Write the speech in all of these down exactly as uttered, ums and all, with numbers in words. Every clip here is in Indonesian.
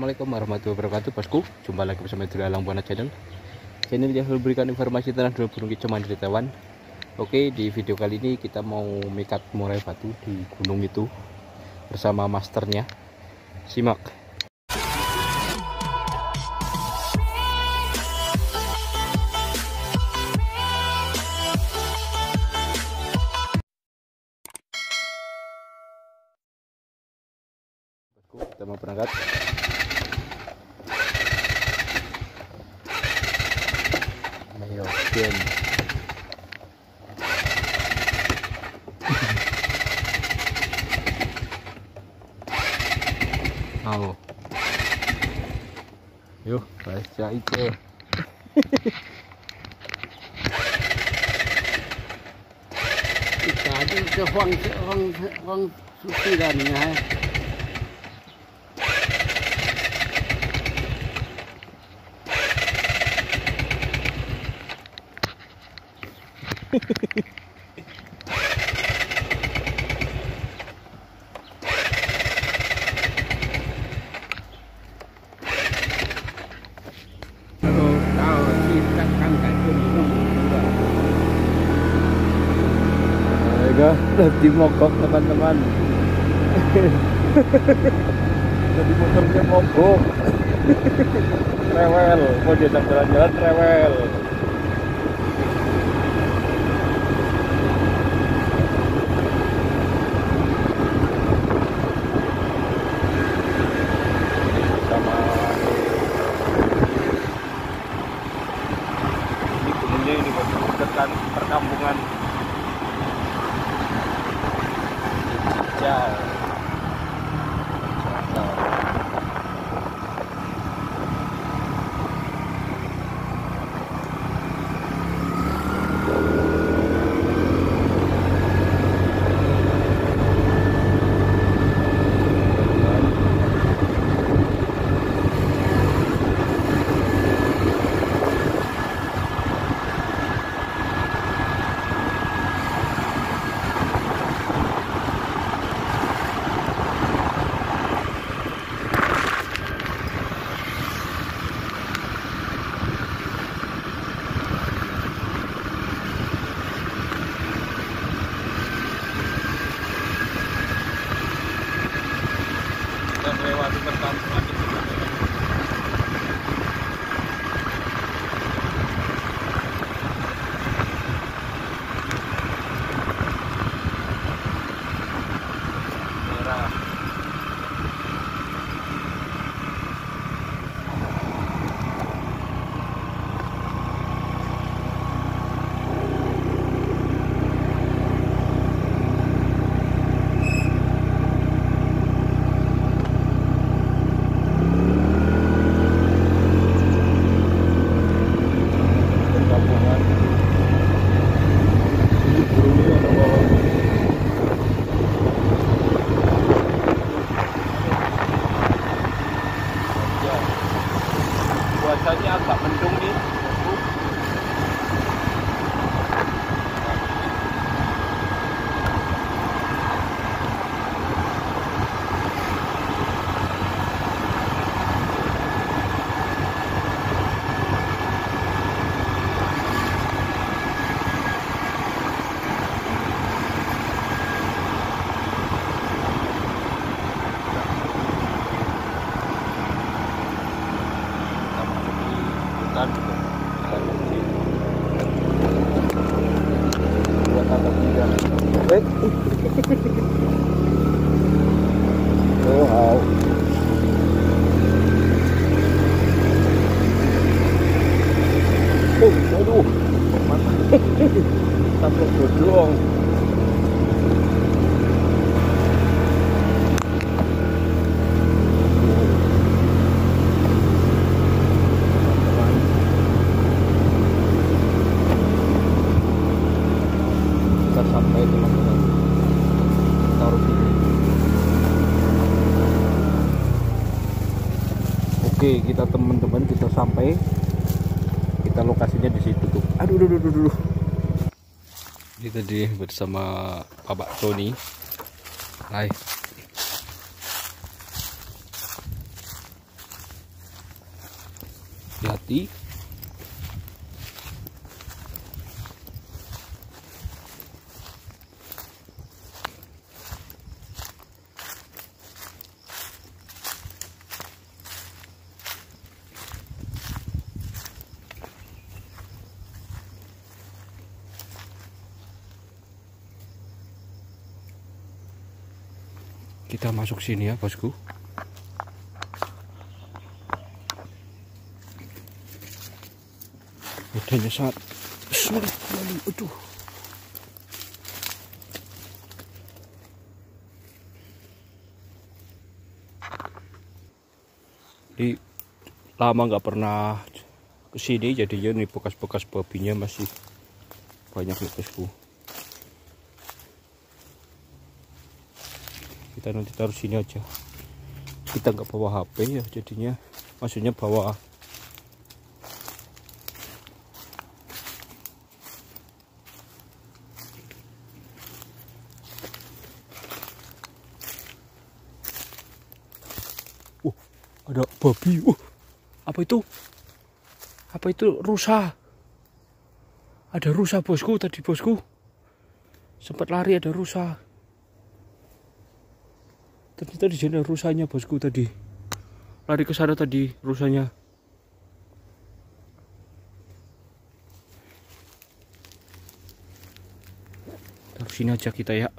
Assalamualaikum warahmatullahi wabarakatuh, bosku. Jumpa lagi bersama Dulur Alang Buana Channel. Channel yang selalu berikan informasi tentang dulur burung kicau mandiri Taiwan. Oke, di video kali ini kita mau mikat murai batu di gunung itu bersama masternya. Simak. Kita mau berangkat. Ayo, Ken. Mau. Yuk, baca itu. Tadi ke Huang Huang Huang Suci dan ya. Kalau tahu kita kan kan Ayo, lagi mogok teman-teman. Jadi motornya mogok. Rewel, mau diajak jalan-jalan rewel. Sama ini gunungnya ini dekat perkampungan Jauh. Dan lewati perkampungan itu. Merah. Cuacanya agak mendung nih. Bukan buat apa tidak? Oh, wow. Oh, aduh, sampai bodong. Sampai teman-teman taruh sini. Oke, kita teman-teman kita sampai, kita lokasinya di situ tuh. Aduh, aduh, aduh, aduh. Ini tadi bersama Bapak Tony. Hai. hati-hati. Kita masuk sini ya bosku. Medannya sangat sulit sekali. Aduh. Di lama nggak pernah kesini, jadinya nih bekas-bekas babinya masih banyak nih bosku. Kita nanti taruh sini aja. Kita nggak bawa H P ya, jadinya maksudnya bawa uh ada babi. Uh apa itu? Apa itu? Rusa. Ada rusa bosku tadi bosku. Sempat lari, ada rusa. Ternyata di sini rusanya bosku tadi. Lari ke sana tadi rusanya. Taruh sini aja kita ya.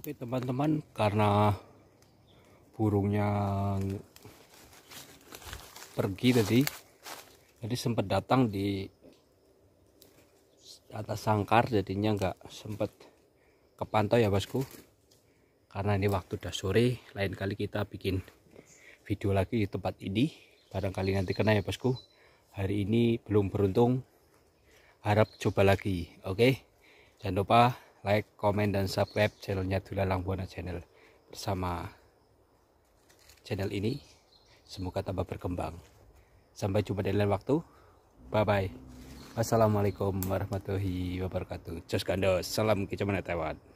Oke teman-teman, karena burungnya pergi tadi, jadi sempat datang di atas sangkar, jadinya nggak sempat kepantau ya bosku. Karena ini waktu udah sore, lain kali kita bikin video lagi di tempat ini, barangkali nanti kena ya bosku. Hari ini belum beruntung, harap coba lagi. Oke, jangan lupa like, komen, dan subscribe channelnya Dulalang Buana Channel. Bersama channel ini semoga tambah berkembang. Sampai jumpa di lain waktu. Bye bye. Wassalamualaikum warahmatullahi wabarakatuh. Jos gandos, salam Kecamatan Taiwan.